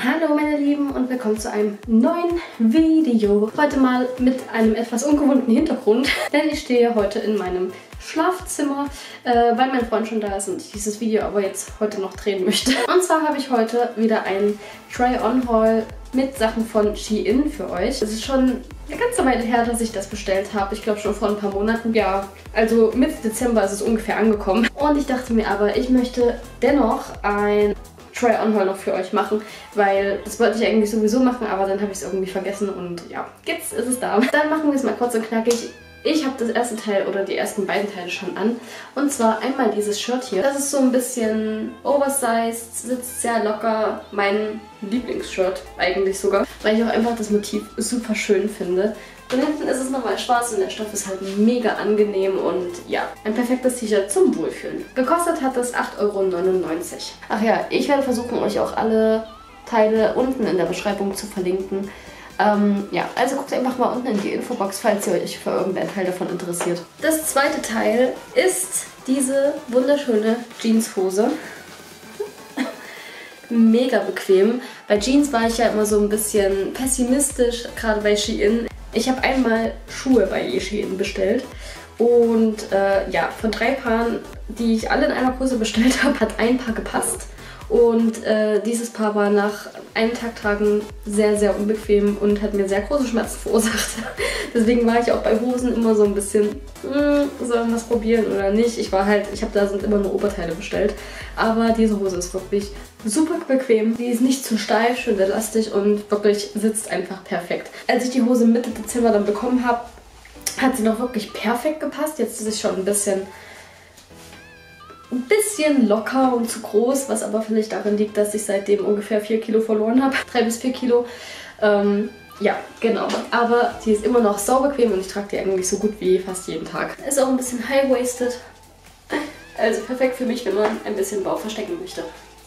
Hallo meine Lieben und willkommen zu einem neuen Video. Heute mal mit einem etwas ungewohnten Hintergrund, denn ich stehe heute in meinem Schlafzimmer, weil mein Freund schon da ist und ich dieses Video aber jetzt heute noch drehen möchte. Und zwar habe ich heute wieder ein Try-On-Haul mit Sachen von Shein für euch. Es ist schon eine ganze Weile her, dass ich das bestellt habe. Ich glaube schon vor ein paar Monaten. Ja, also Mitte Dezember ist es ungefähr angekommen. Und ich dachte mir aber, ich möchte dennoch ein Try-On-Haul noch für euch machen, weil das wollte ich eigentlich sowieso machen, aber dann habe ich es irgendwie vergessen und ja, jetzt ist es da. Dann machen wir es mal kurz und knackig. Ich habe das erste Teil oder die ersten beiden Teile schon an. Und zwar einmal dieses Shirt hier. Das ist so ein bisschen oversized, sitzt sehr locker. Mein Lieblingsshirt eigentlich sogar, weil ich auch einfach das Motiv super schön finde. Und hinten ist es nochmal schwarz und der Stoff ist halt mega angenehm und ja, ein perfektes T-Shirt zum Wohlfühlen. Gekostet hat es 8,99 €. Ach ja, ich werde versuchen, euch auch alle Teile unten in der Beschreibung zu verlinken. Ja, also guckt einfach mal unten in die Infobox, falls ihr euch für irgendein Teil davon interessiert. Das zweite Teil ist diese wunderschöne Jeanshose. Mega bequem. Bei Jeans war ich ja immer so ein bisschen pessimistisch, gerade bei Shein. Ich habe einmal Schuhe bei Shein bestellt und ja, von 3 Paaren, die ich alle in einer Größe bestellt habe, hat ein Paar gepasst. Und dieses Paar war nach einem Tag tragen sehr, sehr unbequem und hat mir sehr große Schmerzen verursacht. Deswegen war ich auch bei Hosen immer so ein bisschen, sollen wir es probieren oder nicht? Ich habe da sind immer nur Oberteile bestellt. Aber diese Hose ist wirklich super bequem. Die ist nicht zu steif, schön elastig und wirklich sitzt einfach perfekt. Als ich die Hose Mitte Dezember dann bekommen habe, hat sie noch wirklich perfekt gepasst. Jetzt ist sie schon ein bisschen locker und zu groß, was aber vielleicht daran liegt, dass ich seitdem ungefähr 4 Kilo verloren habe. 3 bis 4 Kilo. Ja, genau. Aber die ist immer noch saubequem und ich trage die eigentlich so gut wie fast jeden Tag. Ist auch ein bisschen high-waisted. Also perfekt für mich, wenn man ein bisschen Bauch verstecken möchte.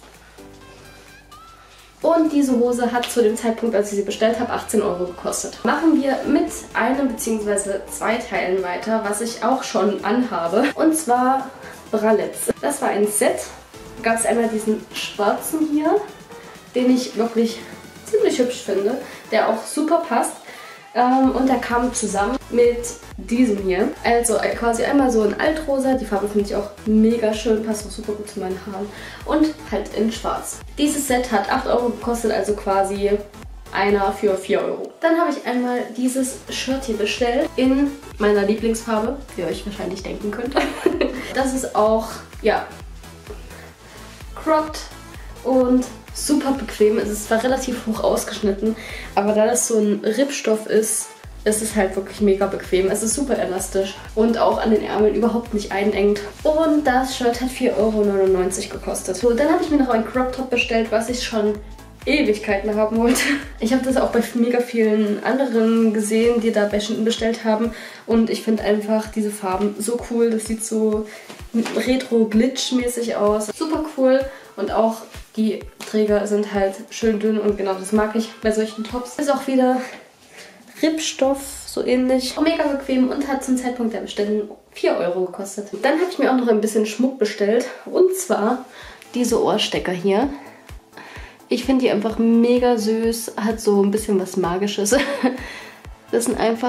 Und diese Hose hat zu dem Zeitpunkt, als ich sie bestellt habe, 18 € gekostet. Machen wir mit einem bzw. 2 Teilen weiter, was ich auch schon anhabe. Und zwar Bralettes. Das war ein Set. Da gab es einmal diesen schwarzen hier, den ich wirklich ziemlich hübsch finde, der auch super passt. Und der kam zusammen mit diesem hier. Also quasi einmal so in Altrosa. Die Farbe finde ich auch mega schön, passt auch super gut zu meinen Haaren. Und halt in schwarz. Dieses Set hat 8 € gekostet, also quasi einer für 4 €. Dann habe ich einmal dieses Shirt hier bestellt in meiner Lieblingsfarbe, wie ihr euch wahrscheinlich denken könnt. Das ist auch, ja, cropped und super bequem. Es ist zwar relativ hoch ausgeschnitten, aber da das so ein Rippstoff ist, ist es halt wirklich mega bequem. Es ist super elastisch und auch an den Ärmeln überhaupt nicht einengt. Und das Shirt hat 4,99 € gekostet. So, dann habe ich mir noch ein Crop Top bestellt, was ich schon Ewigkeiten haben wollte. Ich habe das auch bei mega vielen anderen gesehen, die da bei Shein bestellt haben. Und ich finde einfach diese Farben so cool. Das sieht so retro-glitch-mäßig aus. Super cool. Und auch die Träger sind halt schön dünn und genau das mag ich bei solchen Tops. Ist auch wieder Rippstoff, so ähnlich. Mega bequem und hat zum Zeitpunkt der Bestellung 4 € gekostet. Dann habe ich mir auch noch ein bisschen Schmuck bestellt. Und zwar diese Ohrstecker hier. Ich finde die einfach mega süß, hat so ein bisschen was Magisches. Das sind einfach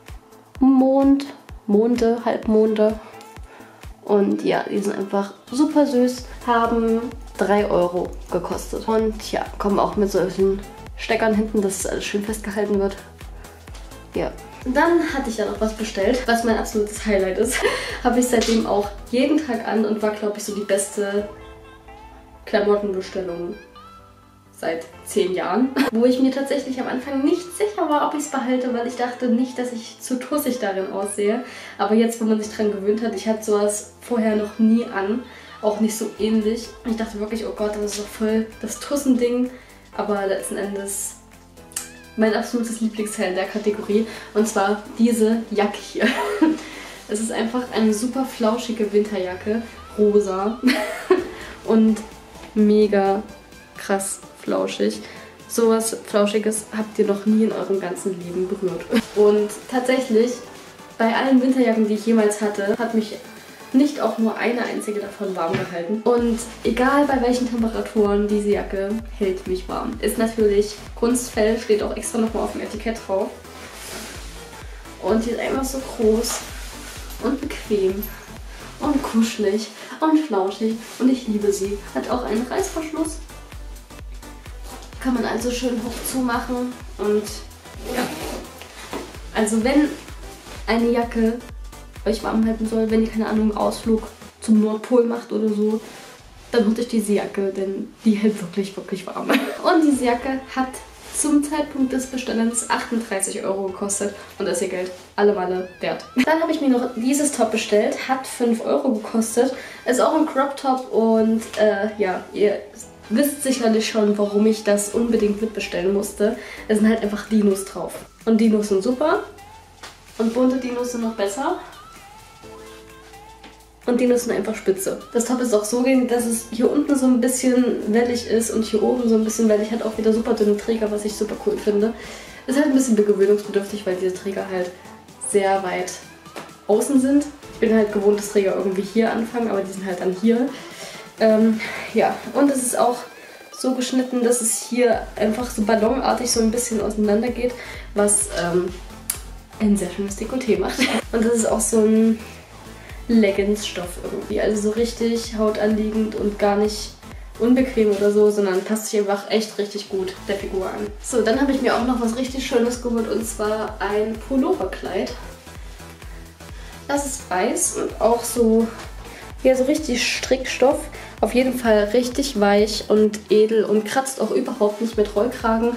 Monde, Halbmonde. Und ja, die sind einfach super süß, haben 3 € gekostet. Und ja, kommen auch mit solchen Steckern hinten, dass alles schön festgehalten wird. Ja. Dann hatte ich ja noch was bestellt, was mein absolutes Highlight ist. Habe ich seitdem auch jeden Tag an und war, glaube ich, so die beste Klamottenbestellung seit 10 Jahren, wo ich mir tatsächlich am Anfang nicht sicher war, ob ich es behalte, weil ich dachte nicht, dass ich zu tussig darin aussehe. Aber jetzt, wo man sich dran gewöhnt hat, ich hatte sowas vorher noch nie an, auch nicht so ähnlich. Ich dachte wirklich, oh Gott, das ist doch voll das Tussending. Aber letzten Endes mein absolutes Lieblingsteil in der Kategorie. Und zwar diese Jacke hier. Es ist einfach eine super flauschige Winterjacke, rosa und mega krass flauschig. Sowas Flauschiges habt ihr noch nie in eurem ganzen Leben berührt. Und tatsächlich, bei allen Winterjacken, die ich jemals hatte, hat mich nicht auch nur eine einzige davon warm gehalten. Und egal bei welchen Temperaturen, diese Jacke hält mich warm. Ist natürlich Kunstfell, steht auch extra nochmal auf dem Etikett drauf. Und die ist einfach so groß und bequem und kuschelig und flauschig und ich liebe sie. Hat auch einen Reißverschluss. Kann man also schön hoch zumachen und ja. Also wenn eine Jacke euch warm halten soll, wenn ihr, keine Ahnung, einen Ausflug zum Nordpol macht oder so, dann holt euch diese Jacke, denn die hält wirklich, wirklich warm. Und diese Jacke hat zum Zeitpunkt des Bestellens 38 € gekostet und das ist ihr Geld alle Male wert. Dann habe ich mir noch dieses Top bestellt, hat 5 € gekostet, ist auch ein Crop Top und ja, ihr wisst sicherlich schon, warum ich das unbedingt mitbestellen musste. Es sind halt einfach Dinos drauf. Und Dinos sind super und bunte Dinos sind noch besser. Und Dinos sind einfach spitze. Das Top ist auch so gehen, dass es hier unten so ein bisschen wellig ist und hier oben so ein bisschen wellig. Hat auch wieder super dünne Träger, was ich super cool finde. Ist halt ein bisschen gewöhnungsbedürftig, weil diese Träger halt sehr weit außen sind. Ich bin halt gewohnt, dass Träger irgendwie hier anfangen, aber die sind halt dann hier. Ja, und es ist auch so geschnitten, dass es hier einfach so ballonartig so ein bisschen auseinander geht, was ein sehr schönes Dekolleté macht. Und das ist auch so ein Leggings-Stoff irgendwie. Also so richtig hautanliegend und gar nicht unbequem oder so, sondern passt sich einfach echt richtig gut der Figur an. So, dann habe ich mir auch noch was richtig Schönes geholt und zwar ein Pulloverkleid. Das ist weiß und auch so, ja, so richtig Strickstoff. Auf jeden Fall richtig weich und edel und kratzt auch überhaupt nicht mit Rollkragen.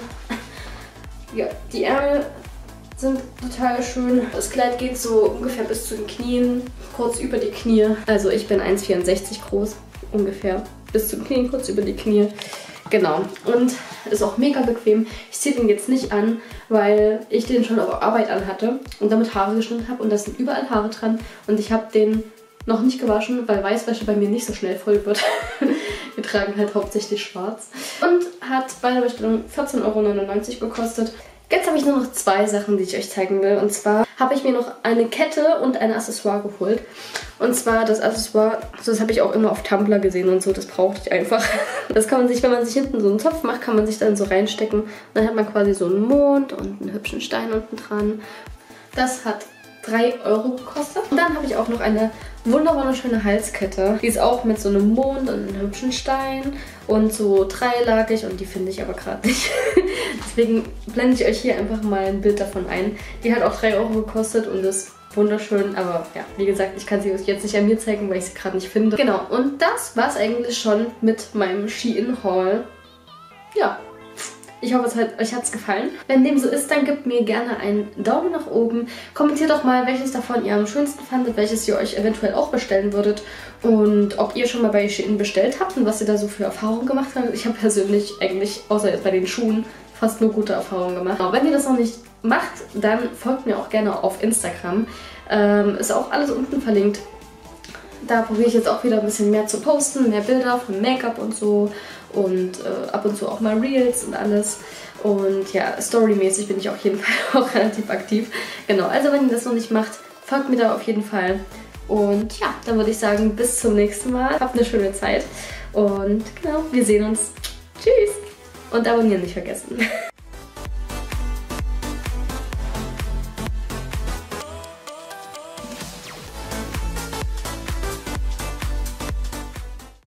Ja, die Ärmel sind total schön. Das Kleid geht so ungefähr bis zu den Knien, kurz über die Knie. Also ich bin 1,64 groß, ungefähr. Bis zu den Knien, kurz über die Knie. Genau. Und ist auch mega bequem. Ich ziehe den jetzt nicht an, weil ich den schon auf Arbeit anhatte und damit Haare geschnitten habe. Und da sind überall Haare dran. Und ich habe den noch nicht gewaschen, weil Weißwäsche bei mir nicht so schnell voll wird. Wir tragen halt hauptsächlich schwarz. Und hat bei der Bestellung 14,99 € gekostet. Jetzt habe ich nur noch 2 Sachen, die ich euch zeigen will. Und zwar habe ich mir noch eine Kette und ein Accessoire geholt. Und zwar das Accessoire, das habe ich auch immer auf Tumblr gesehen und so, das brauchte ich einfach. Das kann man sich, wenn man sich hinten so einen Zopf macht, kann man sich dann so reinstecken. Und dann hat man quasi so einen Mond und einen hübschen Stein unten dran. Das hat 3 € gekostet. Und dann habe ich auch noch eine wunderschöne Halskette. Die ist auch mit so einem Mond und einem hübschen Stein und so dreilagig und die finde ich aber gerade nicht. Deswegen blende ich euch hier einfach mal ein Bild davon ein. Die hat auch 3 € gekostet und ist wunderschön, aber ja, wie gesagt, ich kann sie euch jetzt nicht an mir zeigen, weil ich sie gerade nicht finde. Genau, und das war es eigentlich schon mit meinem Shein-Haul. Ja. Ich hoffe, euch hat es gefallen. Wenn dem so ist, dann gebt mir gerne einen Daumen nach oben. Kommentiert doch mal, welches davon ihr am schönsten fandet, welches ihr euch eventuell auch bestellen würdet. Und ob ihr schon mal bei Shein bestellt habt und was ihr da so für Erfahrungen gemacht habt. Ich habe persönlich eigentlich, außer jetzt bei den Schuhen, fast nur gute Erfahrungen gemacht. Aber wenn ihr das noch nicht macht, dann folgt mir auch gerne auf Instagram. Ist auch alles unten verlinkt. Da probiere ich jetzt auch wieder ein bisschen mehr zu posten, mehr Bilder von Make-up und so. Und ab und zu auch mal Reels und alles. Und ja, storymäßig bin ich auf jeden Fall auch relativ aktiv. Genau, also wenn ihr das noch nicht macht, folgt mir da auf jeden Fall. Und ja, dann würde ich sagen, bis zum nächsten Mal. Habt eine schöne Zeit. Und genau, wir sehen uns. Tschüss. Und abonnieren nicht vergessen.